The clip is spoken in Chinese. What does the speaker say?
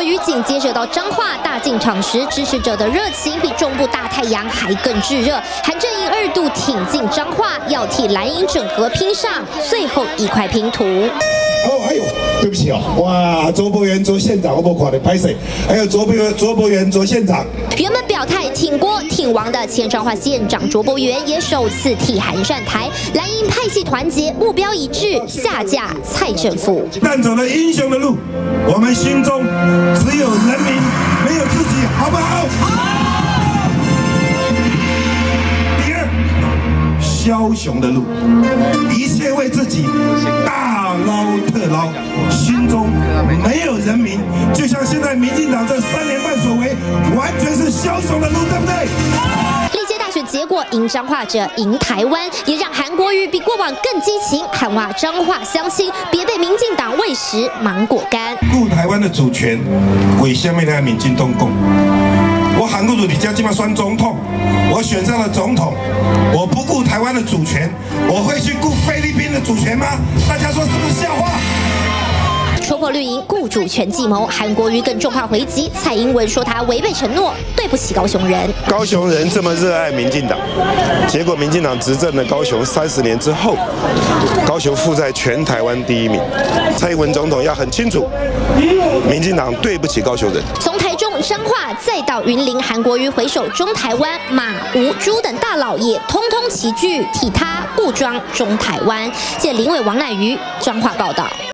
国瑜紧接着到彰化大进场时，支持者的热情比中部大太阳还更炙热。韩阵营2度挺进彰化，要替蓝营整合拼上最后一块拼图。 哎呦，对不起哦，哇，卓博源卓县长，我没看的，拍谁？还有卓博源卓县长。 原本表态挺郭挺王的前彰化县长卓博源也首次替韩站台，蓝营派系团结，目标一致，下架蔡政府。 但走了英雄的路，我们心中只有人民，没有自己，好不好？第二，枭雄的路，一切为自己。 大捞特捞，心中没有人民，就像现在民进党这3年半所为，完全是枭雄的路，对不对？ 历届大选结果，赢彰化者赢台湾，也让韩国瑜比过往更激情，喊话彰化乡亲，别被民进党喂食芒果干。 顾台湾的主权，为什么来民进党讲？我韩国瑜你家今晚选总统，我选上了总统，我不顾台湾的主权，我会去顾菲律宾的主权吗？大家说是不是笑话？ 戳破绿营顾主权计谋，韩国瑜更重炮回击，蔡英文说他违背承诺，对不起高雄人。 高雄人这么热爱民进党，结果民进党执政的高雄30年之后，高雄负债全台湾第1名。蔡英文总统要很清楚，民进党对不起高雄人。 从台中、彰化再到云林，韩国瑜回首中台湾，马、吴、朱等大老爷通通齐聚，替他护庄中台湾。记者林伟、王乃瑜彰化报道。